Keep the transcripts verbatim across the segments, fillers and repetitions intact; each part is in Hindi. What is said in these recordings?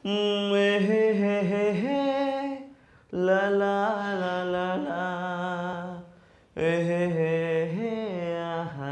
हम्म, हे हे हे हे ला ला ला ला ला हे हे हे हे आहा।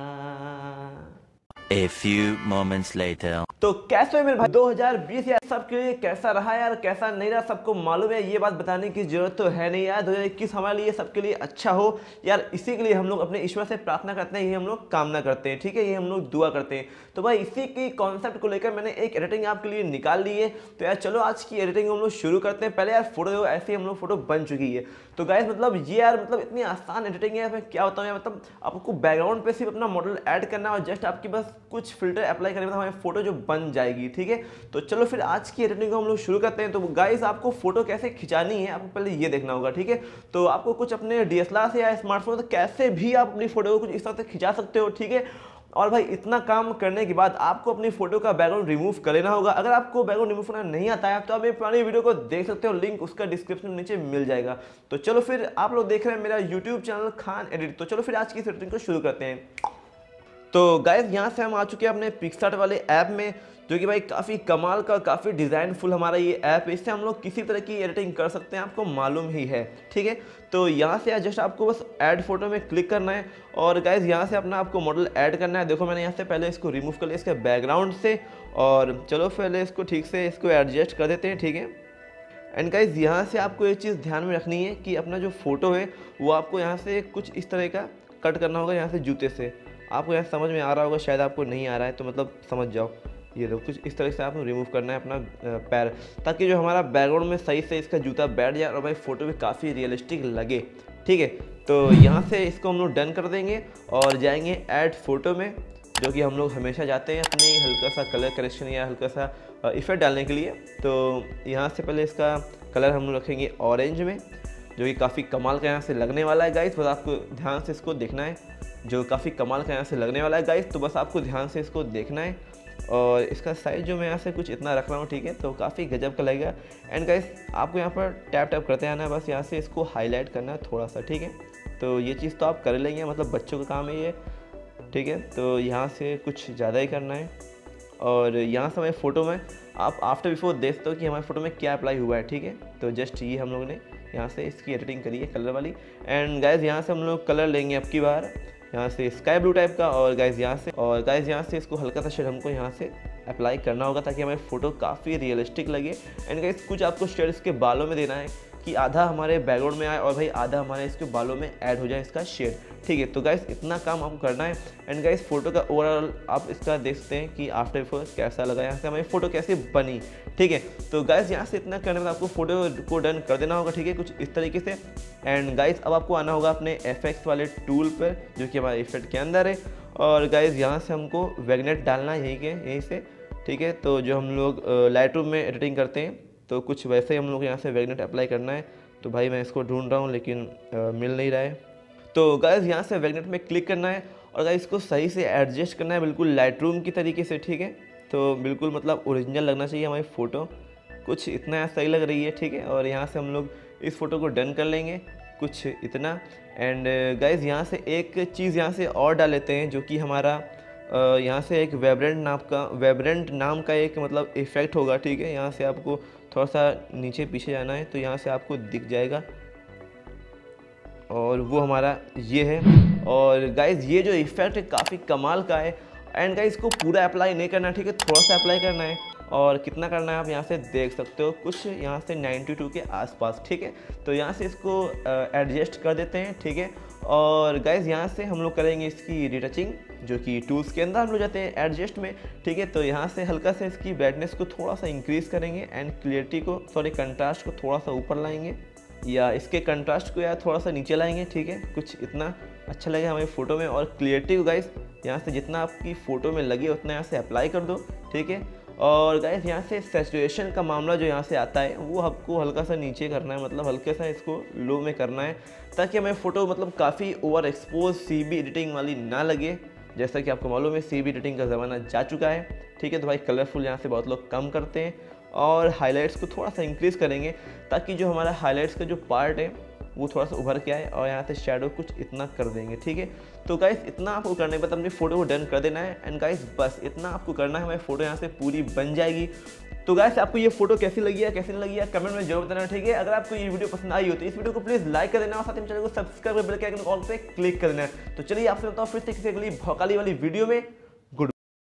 A few moments later. तो कैसे हो मेरे भाई, दो हज़ार बीस यार सबके लिए कैसा रहा यार, कैसा नहीं रहा सबको मालूम है, ये बात बताने की जरूरत तो है नहीं यार। दो हज़ार इक्कीस हमारे लिए सबके लिए अच्छा हो यार, इसी के लिए हम लोग अपने ईश्वर से प्रार्थना करते हैं, ये हम लोग कामना करते हैं, ठीक है, ये हम लोग दुआ करते हैं। तो भाई इसी की कॉन्सेप्ट को लेकर मैंने एक एडिटिंग आपके लिए निकाल ली है। तो यार चलो आज की एडिटिंग हम लोग शुरू करते हैं। पहले यार फोटो ऐसे हम लोग फोटो बन चुकी है। तो गाइस मतलब ये यार मतलब इतनी आसान एडिटिंग है, मैं क्या बताऊँ यार, मतलब आपको बैकग्राउंड पे सिर्फ अपना मॉडल ऐड करना और जस्ट आपकी बस कुछ फिल्टर अप्लाई करने में हमारी फोटो जो बन जाएगी, ठीक है। तो चलो फिर आज की एडिटिंग को हम लोग शुरू करते हैं। तो गाइस आपको फोटो कैसे खिंचानी है आपको पहले ये देखना होगा, ठीक है। तो आपको कुछ अपने डीएसएलआर से या स्मार्टफोन से कैसे भी आप अपनी फोटो को कुछ इस तरह से खिंचा सकते हो, ठीक है। और भाई इतना काम करने के बाद आपको अपनी फोटो का बैकग्राउंड रिमूव कर लेना होगा। अगर आपको बैकग्राउंड रिमूव करना नहीं आता है तो आप ये पुरानी वीडियो को देख सकते हो, लिंक उसका डिस्क्रिप्शन में नीचे मिल जाएगा। तो चलो फिर आप लोग देख रहे हैं मेरा यूट्यूब चैनल खान एडिट। तो चलो फिर आज की इस एडिटिंग को शुरू करते हैं। तो गाइस यहाँ से हम आ चुके हैं अपने पिक्सआर्ट वाले ऐप में, जो कि भाई काफ़ी कमाल का, काफ़ी डिज़ाइनफुल हमारा ये ऐप है। इससे हम लोग किसी तरह की एडिटिंग कर सकते हैं, आपको मालूम ही है, ठीक है। तो यहाँ से जस्ट आपको बस ऐड फोटो में क्लिक करना है और गाइस यहाँ से अपना आपको मॉडल ऐड करना है। देखो मैंने यहाँ से पहले इसको रिमूव कर लिया इसके बैकग्राउंड से, और चलो पहले इसको ठीक से इसको एडजस्ट कर देते हैं, ठीक है। एंड गाइस यहाँ से आपको एक चीज़ ध्यान में रखनी है कि अपना जो फोटो है वो आपको यहाँ से कुछ इस तरह का कट करना होगा, यहाँ से जूते से। आपको यहाँ समझ में आ रहा होगा, शायद आपको नहीं आ रहा है तो मतलब समझ जाओ। ये देखो कुछ इस तरह से आपको रिमूव करना है अपना पैर, ताकि जो हमारा बैकग्राउंड में सही से इसका जूता बैठ जाए और भाई फोटो भी काफ़ी रियलिस्टिक लगे, ठीक है। तो यहाँ से इसको हम लोग डन कर देंगे और जाएंगे ऐड फोटो में, जो कि हम लोग हमेशा जाते हैं अपनी हल्का सा कलर करेक्शन या हल्का सा इफेक्ट डालने के लिए। तो यहाँ से पहले इसका कलर हम लोग रखेंगे ऑरेंज में, जो कि काफ़ी कमाल का यहाँ से लगने वाला है गाइस। बस आपको ध्यान से इसको देखना है, जो काफ़ी कमाल का यहाँ से लगने वाला है गाइस। तो बस आपको ध्यान से इसको देखना है और इसका साइज़ जो मैं यहाँ से कुछ इतना रख रहा हूँ, ठीक है। तो काफ़ी गजब का लगेगा। एंड गाइस आपको यहाँ पर टैप टैप करते आना है, बस यहाँ से इसको हाईलाइट करना है थोड़ा सा, ठीक है। तो ये चीज़ तो आप कर लेंगे, मतलब बच्चों का काम है ये, ठीक है। तो यहाँ से कुछ ज़्यादा ही करना है और यहाँ से हमारे फ़ोटो में आप आफ्टर बिफोर देख सकते हो कि हमारे फ़ोटो में क्या अप्लाई हुआ है, ठीक है। तो जस्ट ये हम लोगों ने यहाँ से इसकी एडिटिंग करी है कलर वाली। एंड गाइस यहाँ से हम लोग कलर लेंगे अब की बार यहाँ से स्काई ब्लू टाइप का, और गाइस यहाँ से और गाइस यहाँ से इसको हल्का सा शेड हमको यहाँ से अप्लाई करना होगा ताकि हमारी फ़ोटो काफ़ी रियलिस्टिक लगे। एंड गाइस कुछ आपको शेड इसके बालों में देना है कि आधा हमारे बैकग्राउंड में आए और भाई आधा हमारे इसके बालों में ऐड हो जाए इसका शेड, ठीक है। तो गाइस इतना काम आपको करना है। एंड गाइस फोटो का ओवरऑल आप इसका देख सकते हैं कि आफ्टर बिफोर कैसा लगा, यहाँ से हमारी फ़ोटो कैसे बनी, ठीक है। तो गाइस यहाँ से इतना करने में आपको फोटो को डन कर देना होगा, ठीक है, कुछ इस तरीके से। एंड गाइस अब आपको आना होगा अपने एफएक्स वाले टूल पर, जो कि हमारे इफेक्ट के अंदर है। और गाइस यहाँ से हमको विग्नेट डालना है यहीं के यहीं से, ठीक है। तो जो हम लोग लाइट रूम में एडिटिंग करते हैं तो कुछ वैसे ही हम लोग यहाँ से विग्नेट अप्लाई करना है। तो भाई मैं इसको ढूंढ रहा हूँ लेकिन आ, मिल नहीं रहा है। तो गाइस यहाँ से विग्नेट में क्लिक करना है और गाइस इसको सही से एडजस्ट करना है बिल्कुल लाइट रूम की तरीके से, ठीक है। तो बिल्कुल मतलब ओरिजिनल लगना चाहिए हमारी फ़ोटो, कुछ इतना सही लग रही है, ठीक है। और यहाँ से हम लोग इस फ़ोटो को डन कर लेंगे कुछ इतना। एंड गाइस यहाँ से एक चीज़ यहाँ से और डाल लेते हैं, जो कि हमारा यहाँ से एक वाइब्रेंट नाम का वाइब्रेंट नाम का एक मतलब इफ़ेक्ट होगा, ठीक है। यहाँ से आपको थोड़ा सा नीचे पीछे जाना है तो यहाँ से आपको दिख जाएगा और वो हमारा ये है। और गाइस ये जो इफ़ेक्ट है काफ़ी कमाल का है। एंड गाइस इसको पूरा अप्लाई नहीं करना है, ठीक है, थोड़ा सा अप्लाई करना है। और कितना करना है आप यहाँ से देख सकते हो, कुछ यहाँ से बानवे के आसपास, ठीक है। तो यहाँ से इसको एडजस्ट कर देते हैं, ठीक है। और गाइस यहाँ से हम लोग करेंगे इसकी रिटचिंग, जो कि टूल्स के अंदर हम लोग जाते हैं एडजस्ट में, ठीक है। तो यहाँ से हल्का से इसकी ब्राइटनेस को थोड़ा सा इंक्रीज़ करेंगे एंड क्लियरिटी को सॉरी कंट्रास्ट को थोड़ा सा ऊपर लाएंगे, या इसके कंट्रास्ट को यार थोड़ा सा नीचे लाएंगे, ठीक है। कुछ इतना अच्छा लगे हमारी फ़ोटो में। और क्लियरिटी को गाइस यहाँ से जितना आपकी फ़ोटो में लगे उतना यहाँ से अप्लाई कर दो, ठीक है। और गाइस यहाँ से सैचुरेशन का मामला जो यहाँ से आता है वो आपको हल्का सा नीचे करना है, मतलब हल्के सा इसको लो में करना है, ताकि हमें फ़ोटो मतलब काफ़ी ओवर एक्सपोज सी बी एडिटिंग वाली ना लगे। जैसा कि आपको मालूम है सी बी एडिटिंग का ज़माना जा चुका है, ठीक है। तो भाई कलरफुल यहाँ से बहुत लोग कम करते हैं और हाइलाइट्स को थोड़ा सा इंक्रीज़ करेंगे, ताकि जो हमारा हाइलाइट्स का जो पार्ट है वो थोड़ा सा उभर के आए और यहाँ से शेडो कुछ इतना कर देंगे। ठीक है, तो गाइस इतना आपको करने के बाद अपनी फोटो को डन कर देना है। एंड गाइस बस इतना आपको करना है, हमारी फोटो यहाँ से पूरी बन जाएगी। तो गाइस आपको ये फोटो कैसी लगी है कैसी नहीं लगी है कमेंट में जरूर बताना। ठीक है, अगर आपको ये वीडियो पसंद आई हो तो इस वीडियो को प्लीज लाइक कर देना और साथ ही चैनल को सब्सक्राइब कर बेल के आइकन ऑल पे क्लिक कर देना। तो चलिए आपसे मिलता हूँ फिर से किसी अगली भौकाली वाली वीडियो में।